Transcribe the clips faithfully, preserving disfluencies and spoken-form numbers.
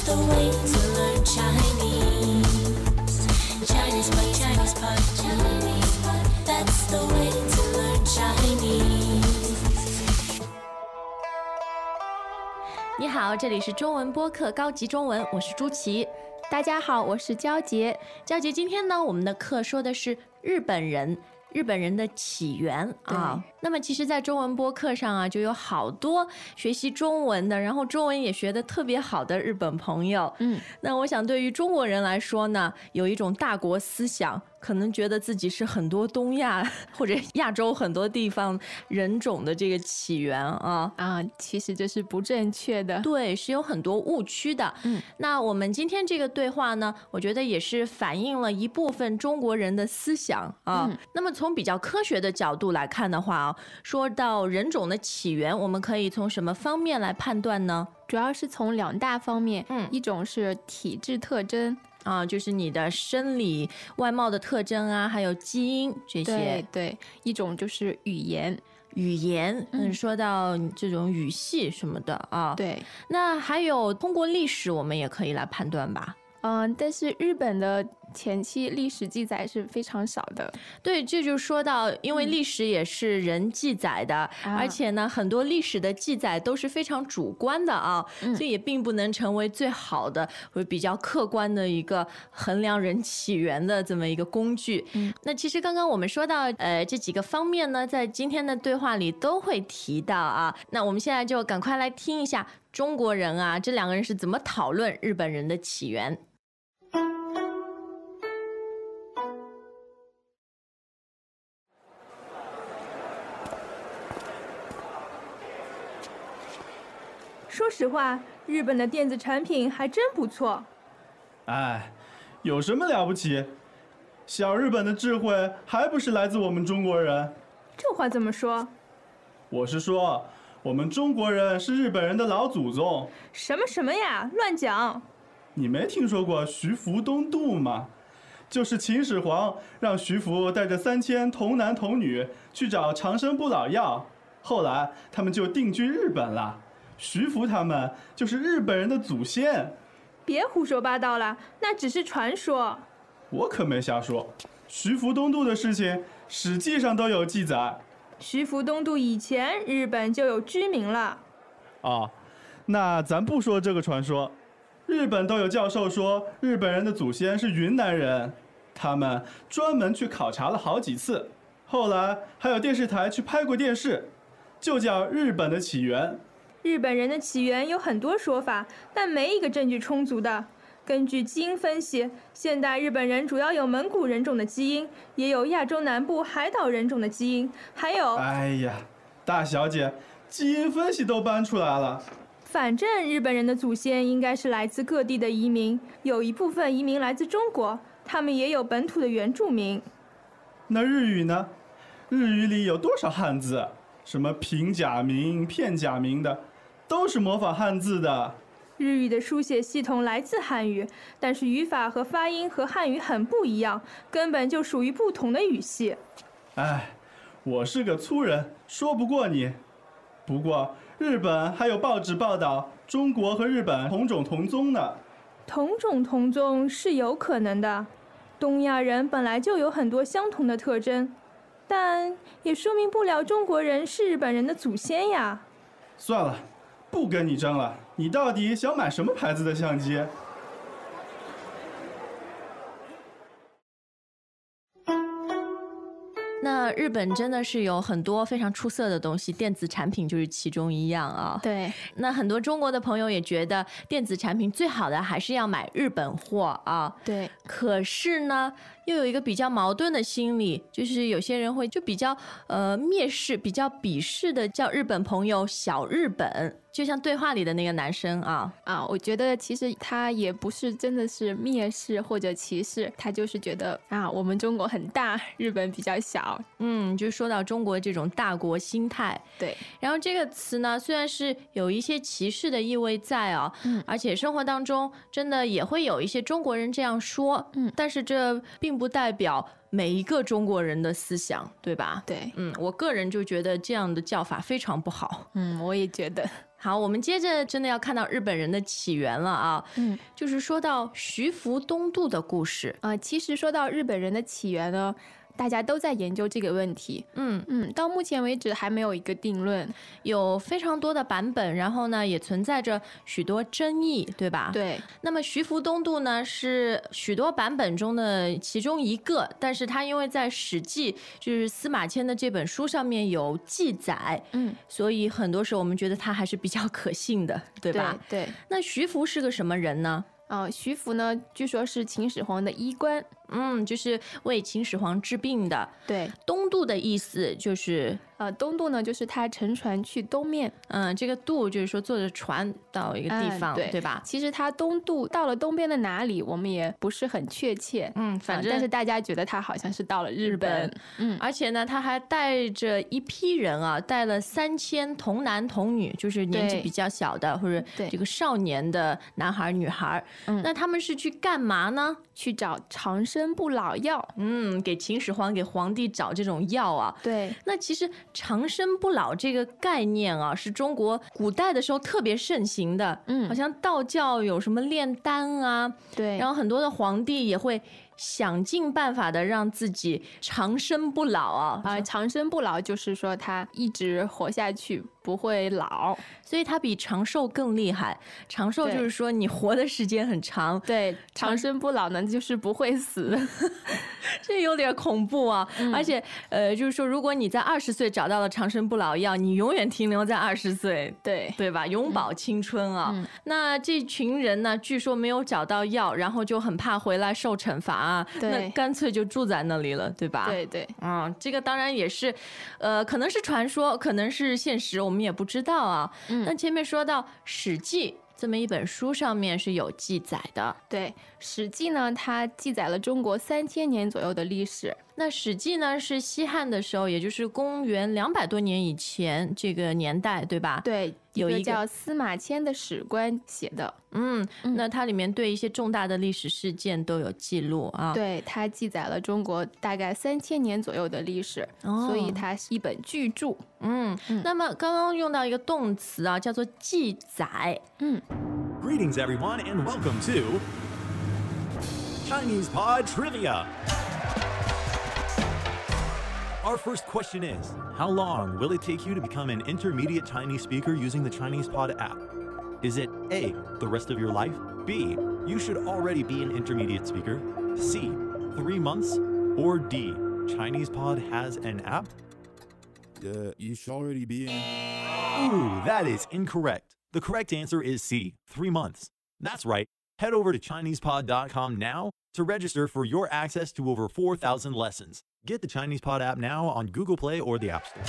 the way to learn Chinese. Chinese pot, Chinese pot, Chinese pot. That's the way to learn Chinese. 你好，这里是中文播客高级中文，我是朱琪。 大家好，我是焦杰。 焦杰，今天呢，我们的课说的是日本人。日本人的起源啊，那么其实在中文播客上啊，就有好多学习中文的，然后中文也学得特别好的日本朋友。嗯，那我想对于中国人来说呢，有一种大国思想，可能觉得自己是很多东亚或者亚洲很多地方人种的这个起源啊啊，其实这是不正确的， 对，是有很多误区的。嗯，那我们今天这个对话呢，我觉得也是反映了一部分中国人的思想啊。嗯、那么从比较科学的角度来看的话啊，说到人种的起源，我们可以从什么方面来判断呢？ 主要是从两大方面，嗯，一种是体质特征。 啊，就是你的生理外貌的特征啊，还有基因这些。 对对，一种就是语言， 语言，嗯，说到这种语系什么的啊。 对， 那还有通过历史，我们也可以来判断吧。 嗯，但是日本的前期历史记载是非常少的。 对，这就说到，因为历史也是人记载的，嗯、而且呢，很多历史的记载都是非常主观的啊，嗯、所以也并不能成为最好的或者比较客观的一个衡量人起源的这么一个工具。嗯、那其实刚刚我们说到，呃，这几个方面呢，在今天的对话里都会提到啊。那我们现在就赶快来听一下中国人啊，这两个人是怎么讨论日本人的起源。 说实话，日本的电子产品还真不错。 哎，有什么了不起？小日本的智慧还不是来自我们中国人？ 这话怎么说？ 我是说，我们中国人是日本人的老祖宗。 什么什么呀，乱讲！ 你没听说过徐福东渡吗？就是秦始皇让徐福带着三千童男童女去找长生不老药，后来他们就定居日本了。徐福他们就是日本人的祖先。 别胡说八道了，那只是传说。 我可没瞎说，徐福东渡的事情史记上都有记载。 徐福东渡以前，日本就有居民了。 哦，那咱不说这个传说。日本都有教授说日本人的祖先是云南人，他们专门去考察了好几次，后来还有电视台去拍过电视，就叫日本的起源。 日本人的起源有很多说法，但没一个证据充足的。根据基因分析，现代日本人主要有蒙古人种的基因，也有亚洲南部海岛人种的基因，还有…… 哎呀，大小姐，基因分析都搬出来了。 反正日本人的祖先应该是来自各地的移民，有一部分移民来自中国，他们也有本土的原住民。 那日语呢？日语里有多少汉字？什么平假名、片假名的，都是模仿汉字的。 日语的书写系统来自汉语，但是语法和发音和汉语很不一样，根本就属于不同的语系。 哎，我是个粗人，说不过你。不过日本还有报纸报道中国和日本同种同宗呢。 同种同宗是有可能的，东亚人本来就有很多相同的特征，但也说明不了中国人是日本人的祖先呀。 算了，不跟你争了，你到底想买什么牌子的相机？ 那日本真的是有很多非常出色的东西，电子产品就是其中一样啊。 对， 那很多中国的朋友也觉得电子产品最好的还是要买日本货啊。 对， 可是呢，又有一个比较矛盾的心理，就是有些人会就比较呃蔑视、比较鄙视的叫日本朋友小日本。就像对话里的那个男生啊啊，我觉得其实他也不是真的是蔑视或者歧视，他就是觉得啊，我们中国很大，日本比较小。 嗯，就说到中国这种大国心态。 对， 然后这个词呢，虽然是有一些歧视的意味在啊，嗯，而且生活当中真的也会有一些中国人这样说，嗯，但是这并不代表每一个中国人的思想，对吧？ 对， 嗯，我个人就觉得这样的叫法非常不好。 嗯，我也觉得。 好，我们接着真的要看到日本人的起源了啊， 嗯， 就是说到徐福东渡的故事。 呃，其实说到日本人的起源呢，大家都在研究这个问题。 嗯嗯，到目前为止还没有一个定论。 有非常多的版本，然后呢也存在着许多争议，对吧？。 对， 那么徐福东渡呢是许多版本中的其中一个，但是它因为在《史记》就是司马迁的这本书上面有记载， 嗯， 所以很多时候我们觉得它还是比较可信的，对吧？ 对对。 那徐福是个什么人呢？ 呃，徐福呢，据说是秦始皇的医官。 嗯，就是为秦始皇治病的。 对， 东渡的意思就是呃，东渡呢，就是他乘船去东面。 嗯，这个渡就是说坐着船到一个地方， 嗯、对对吧？ 其实他东渡到了东边的哪里，我们也不是很确切。 嗯，反正、 呃、但是大家觉得他好像是到了日本。 日本嗯， 而且呢，他还带着一批人啊，带了三千童男童女，就是年纪比较小的或者这个少年的男孩女孩。 嗯， 那他们是去干嘛呢？ 去找长生不老药。 嗯，给秦始皇给皇帝找这种药啊。 对。 那其实长生不老这个概念啊，是中国古代的时候特别盛行的。 嗯， 好像道教有什么炼丹啊， 对， 然后很多的皇帝也会想尽办法的让自己长生不老啊。 啊、呃，长生不老就是说他一直活下去，不会老， 所以他比长寿更厉害。长寿就是说你活的时间很长， 对，长生不老呢就是不会死。 这有点恐怖啊！嗯、而且，呃，就是说，如果你在二十岁找到了长生不老药，你永远停留在二十岁， 对对吧？永葆青春啊！ 嗯、 那这群人呢，据说没有找到药，然后就很怕回来受惩罚啊，那干脆就住在那里了，对吧？ 对对， 嗯，这个当然也是，呃，可能是传说，可能是现实，我们也不知道啊。 嗯， 那前面说到《史记》这么一本书上面是有记载的。 对，《史记》呢，它记载了中国三千年左右的历史。 那《史记》呢是西汉的时候，也就是公元两百多年以前这个年代，对吧？ 对， 有一个叫司马迁的史官写的。 嗯，那它里面对一些重大的历史事件都有记录啊。 对，它记载了中国大概三千年左右的历史，哦、所以它是一本巨著。 嗯，嗯那么刚刚用到一个动词啊，叫做记载。 嗯 ，Greetings everyone and welcome to Chinese Pod Trivia. Our first question is, how long will it take you to become an intermediate Chinese speaker using the Chinese Pod app? Is it A, the rest of your life? B, you should already be an intermediate speaker? C, three months? Or D, Chinese Pod has an app? Uh, you should already be in. Ooh, that is incorrect. The correct answer is C, three months. That's right. Head over to Chinese Pod dot com now to register for your access to over four thousand lessons. Get the Chinese Pod app now on Google Play or the App Store.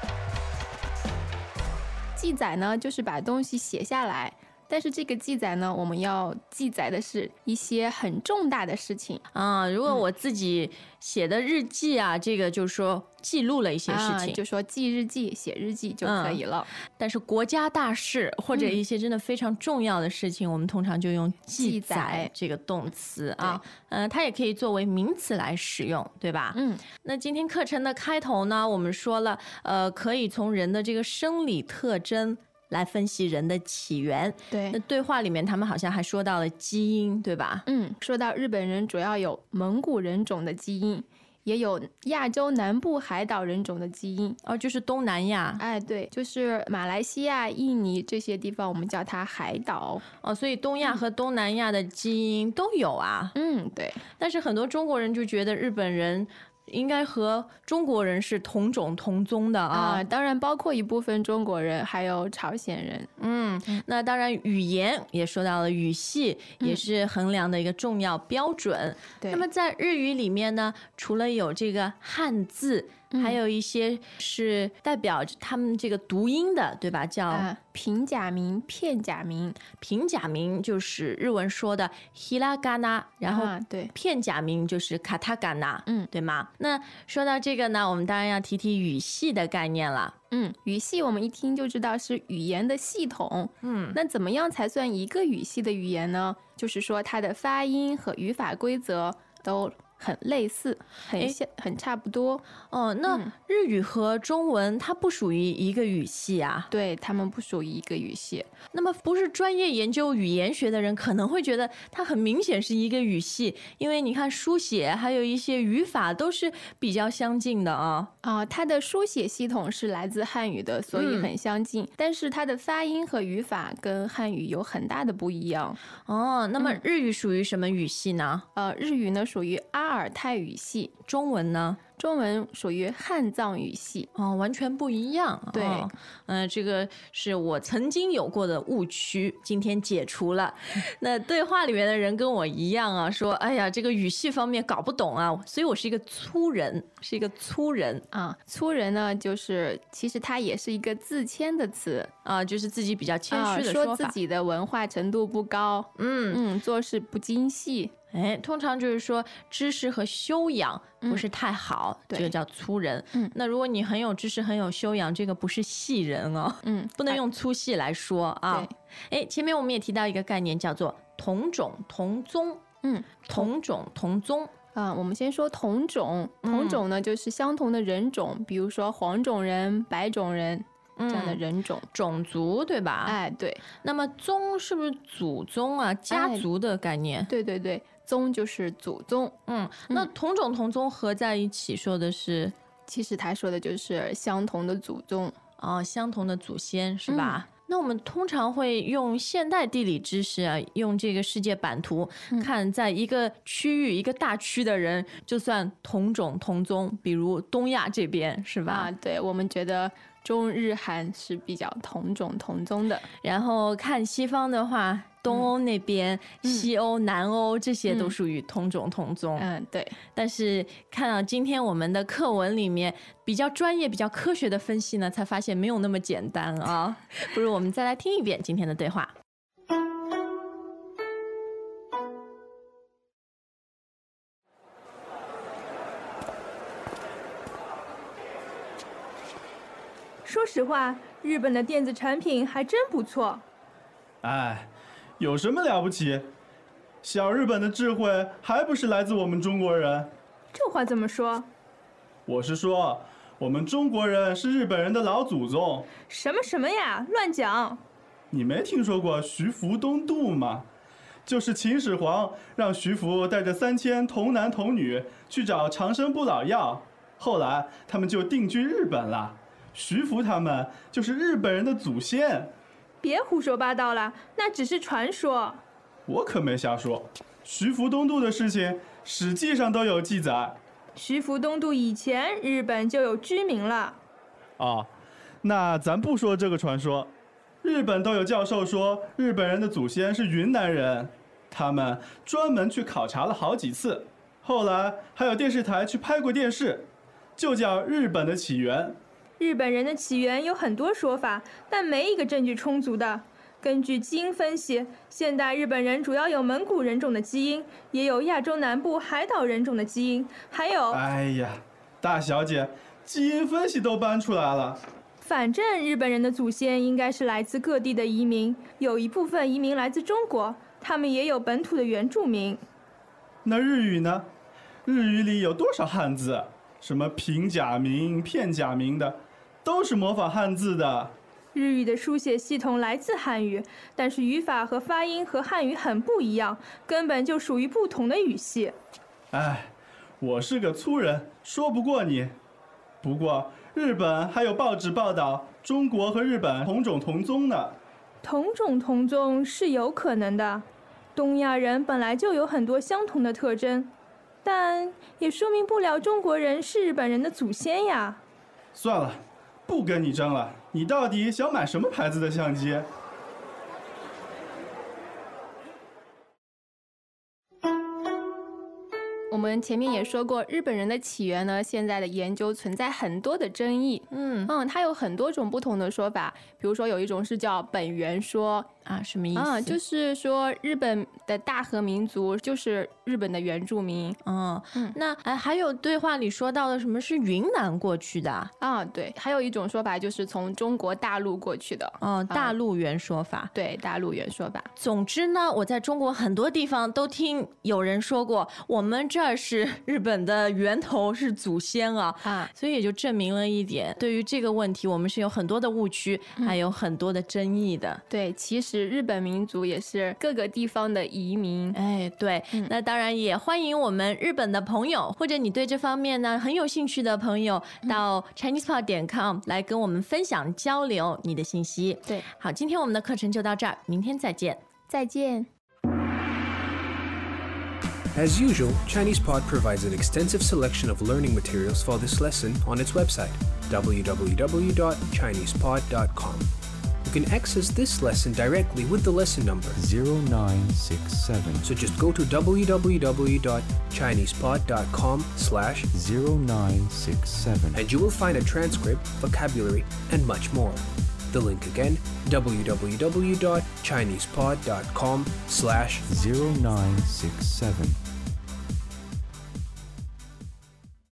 记载呢，就是把东西写下来。但是这个记载呢，我们要记载的是一些很重大的事情啊。如果我自己写的日记啊，嗯、这个就是说记录了一些事情， 啊、就说记日记、写日记就可以了。 嗯、但是国家大事或者一些真的非常重要的事情，嗯、我们通常就用记载这个动词啊。嗯、呃，它也可以作为名词来使用，对吧？ 嗯。 那今天课程的开头呢，我们说了，呃，可以从人的这个生理特征来分析人的起源。 对， 那对话里面他们好像还说到了基因，对吧？ 嗯，说到日本人主要有蒙古人种的基因，也有亚洲南部海岛人种的基因。 哦，就是东南亚。 哎，对，就是马来西亚、印尼这些地方，我们叫它海岛。 哦，所以东亚和东南亚的基因都有啊。 嗯，对。 但是很多中国人就觉得日本人应该和中国人是同种同宗的啊， 啊当然包括一部分中国人，还有朝鲜人。 嗯，那当然语言也说到了，语系也是衡量的一个重要标准。嗯、 对。 那么在日语里面呢，除了有这个汉字，嗯、还有一些是代表他们这个读音的，对吧？叫、 啊、平假名、片假名。 平假名就是日文说的 hiragana， 然后对片假名就是 katakana， 嗯， 对吗？那说到这个呢，我们当然要提提语系的概念了。 嗯，语系我们一听就知道是语言的系统。 嗯， 那怎么样才算一个语系的语言呢？就是说它的发音和语法规则都很类似，很像，很差不多。 哦，那日语和中文它不属于一个语系啊？ 对，他们不属于一个语系。 那么不是专业研究语言学的人可能会觉得它很明显是一个语系，因为你看书写还有一些语法都是比较相近的啊。 啊、呃，它的书写系统是来自汉语的，所以很相近，嗯、但是它的发音和语法跟汉语有很大的不一样。 哦，那么日语属于什么语系呢？ 嗯、呃，日语呢属于阿尔泰语系， 中文呢？ 中文属于汉藏语系。 哦，完全不一样。 对，嗯、 哦呃，这个是我曾经有过的误区，今天解除了。那对话里面的人跟我一样啊，说，哎呀，这个语系方面搞不懂啊，所以我是一个粗人，是一个粗人啊。粗人呢，就是其实它也是一个自谦的词啊，就是自己比较谦虚的说法， 啊、说自己的文化程度不高， 嗯嗯，做事不精细。 哎，通常就是说知识和修养不是太好， 嗯、 这个叫粗人。 嗯， 那如果你很有知识、很有修养，这个不是细人哦。 嗯， 不能用粗细来说啊。哎，前面我们也提到一个概念，叫做同种同宗。 嗯， 同种同宗。 啊，我们先说同种，同种呢、嗯、就是相同的人种，比如说黄种人、白种人。这样的人种、 嗯、种族对吧？ 哎，对。 那么宗是不是祖宗啊？家族的概念？ 哎、对对对，宗就是祖宗。 嗯，那同种同宗合在一起说的是， 其实他说的就是相同的祖宗哦，相同的祖先是吧？嗯，那我们通常会用现代地理知识啊，用这个世界版图、嗯、看，在一个区域、一个大区的人，就算同种同宗，比如东亚这边是吧？ 啊，对，我们觉得中日韩是比较同种同宗的。 然后看西方的话，东欧那边、嗯、西欧、南欧这些都属于同种同宗。 嗯，对。 但是看到今天我们的课文里面比较专业、比较科学的分析呢，才发现没有那么简单啊。不如我们再来听一遍今天的对话。 说实话，日本的电子产品还真不错。 哎，有什么了不起？小日本的智慧还不是来自我们中国人？ 这话怎么说？ 我是说，我们中国人是日本人的老祖宗。 什么什么呀，乱讲！ 你没听说过徐福东渡吗？就是秦始皇让徐福带着三千童男童女去找长生不老药，后来他们就定居日本了。徐福他们就是日本人的祖先。 别胡说八道了，那只是传说。 我可没瞎说，徐福东渡的事情史记上都有记载。 徐福东渡以前，日本就有居民了。 哦，那咱不说这个传说，日本都有教授说日本人的祖先是云南人，他们专门去考察了好几次，后来还有电视台去拍过电视，就叫日本的起源。 日本人的起源有很多说法，但没一个证据充足的。根据基因分析，现代日本人主要有蒙古人种的基因，也有亚洲南部海岛人种的基因，还有…… 哎呀，大小姐，基因分析都搬出来了。 反正日本人的祖先应该是来自各地的移民，有一部分移民来自中国，他们也有本土的原住民。 那日语呢？日语里有多少汉字？什么平假名、片假名的，都是模仿汉字的。 日语的书写系统来自汉语，但是语法和发音和汉语很不一样，根本就属于不同的语系。 哎，我是个粗人，说不过你。不过日本还有报纸报道中国和日本同种同宗呢。 同种同宗是有可能的，东亚人本来就有很多相同的特征，但也说明不了中国人是日本人的祖先呀。 算了，不跟你争了。你到底想买什么牌子的相机？ 我们前面也说过，日本人的起源呢，现在的研究存在很多的争议。 嗯嗯，它有很多种不同的说法，比如说有一种是叫本源说啊，什么意思？ 啊，就是说日本的大和民族就是日本的原住民。 嗯，嗯那哎，还有对话里说到的什么是云南过去的啊？ 啊，对，还有一种说法就是从中国大陆过去的。 哦，大陆原说法。 对，大陆原说法。 总之呢，我在中国很多地方都听有人说过，我们这儿是日本的源头，是祖先啊， 啊， 所以也就证明了一点，对于这个问题，我们是有很多的误区，还有很多的争议的。 对，其实日本民族也是各个地方的移民。 哎，对，嗯、那当然也欢迎我们日本的朋友，或者你对这方面呢很有兴趣的朋友，到 chinese pod 点 com 来跟我们分享交流你的信息。 对， 好，今天我们的课程就到这儿，明天再见。 再见。 As usual, ChinesePod provides an extensive selection of learning materials for this lesson on its website, w w w dot chinese pod dot com. You can access this lesson directly with the lesson number zero nine six seven. So just go to w w w dot chinese pod dot com slash zero nine six seven and you will find a transcript, vocabulary, and much more. The link again, w w w dot chinese pod dot com slash zero nine six seven.